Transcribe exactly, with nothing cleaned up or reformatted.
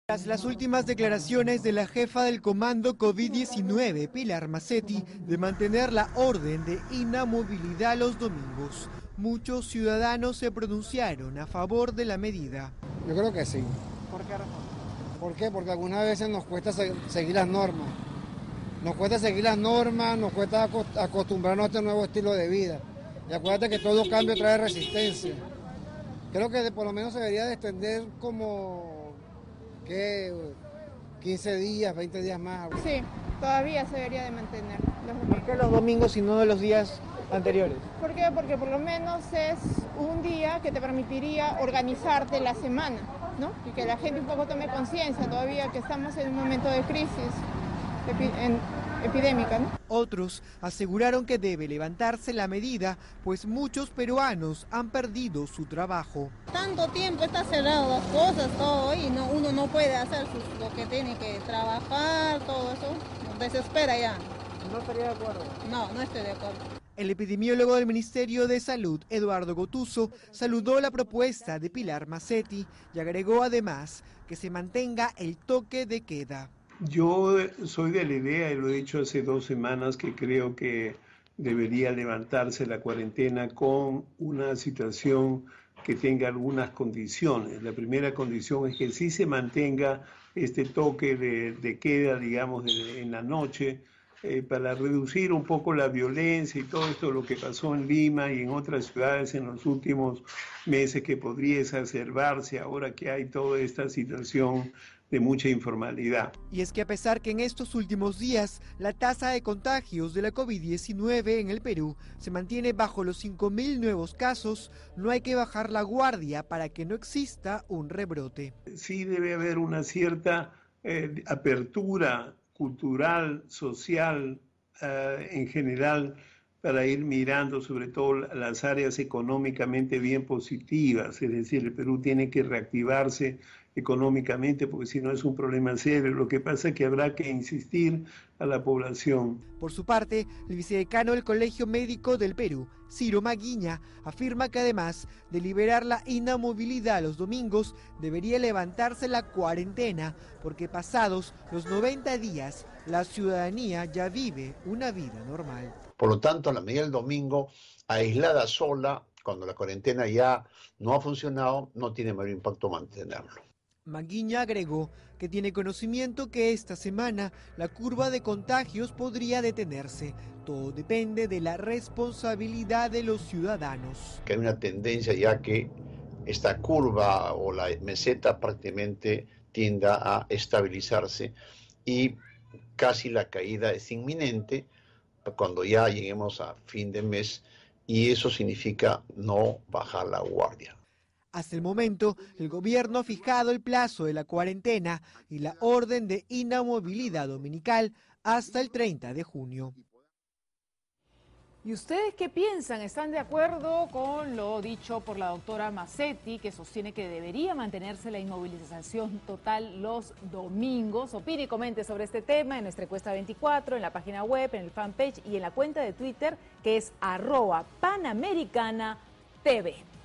Tras las últimas declaraciones de la jefa del comando COVID diecinueve, Pilar Massetti, de mantener la orden de inamovilidad los domingos, muchos ciudadanos se pronunciaron a favor de la medida. Yo creo que sí. ¿Por qué razón? ¿Por qué? Porque algunas veces nos cuesta seguir las normas. Nos cuesta seguir las normas, nos cuesta acostumbrarnos a este nuevo estilo de vida. Y acuérdate que todo cambio trae resistencia. Creo que por lo menos se debería de extender como que quince días, veinte días más. Sí, todavía se debería de mantener los domingos. ¿Por qué los domingos y no los días anteriores? ¿Por qué? Porque por lo menos es un día que te permitiría organizarte la semana, ¿no? Y que la gente un poco tome conciencia todavía que estamos en un momento de crisis epi en, epidémica, ¿no? Otros aseguraron que debe levantarse la medida, pues muchos peruanos han perdido su trabajo. Tanto tiempo está cerrado las cosas, todo, y no, uno no puede hacer sus, lo que tiene que trabajar, todo eso, nos desespera ya. ¿No estaría de acuerdo? No, no estoy de acuerdo. El epidemiólogo del Ministerio de Salud, Eduardo Gotuso, saludó la propuesta de Pilar Massetti y agregó además que se mantenga el toque de queda. Yo soy de la idea, y lo he dicho hace dos semanas, que creo que debería levantarse la cuarentena con una situación que tenga algunas condiciones. La primera condición es que sí se mantenga este toque de, de queda, digamos, de, en la noche, eh, para reducir un poco la violencia y todo esto, lo que pasó en Lima y en otras ciudades en los últimos meses, que podría exacerbarse ahora que hay toda esta situación de mucha informalidad. Y es que a pesar que en estos últimos días la tasa de contagios de la COVID diecinueve en el Perú se mantiene bajo los cinco mil nuevos casos, no hay que bajar la guardia para que no exista un rebrote. Sí debe haber una cierta eh, apertura cultural, social, eh, en general, para ir mirando sobre todo las áreas económicamente bien positivas. Es decir, el Perú tiene que reactivarse económicamente, porque si no es un problema serio. Lo que pasa es que habrá que insistir a la población. Por su parte, el vicedecano del Colegio Médico del Perú, Ciro Maguiña, afirma que además de liberar la inamovilidad los domingos, debería levantarse la cuarentena, porque pasados los noventa días, la ciudadanía ya vive una vida normal. Por lo tanto, la medida del domingo, aislada sola, cuando la cuarentena ya no ha funcionado, no tiene mayor impacto mantenerlo. Maguiña agregó que tiene conocimiento que esta semana la curva de contagios podría detenerse. Todo depende de la responsabilidad de los ciudadanos. Que hay una tendencia ya que esta curva o la meseta prácticamente tienda a estabilizarse y casi la caída es inminente cuando ya lleguemos a fin de mes, y eso significa no bajar la guardia. Hasta el momento, el gobierno ha fijado el plazo de la cuarentena y la orden de inamovilidad dominical hasta el treinta de junio. ¿Y ustedes qué piensan? ¿Están de acuerdo con lo dicho por la doctora Massetti, que sostiene que debería mantenerse la inmovilización total los domingos? Opine y comente sobre este tema en nuestra encuesta veinticuatro, en la página web, en el fanpage y en la cuenta de Twitter, que es arroba Panamericana T V.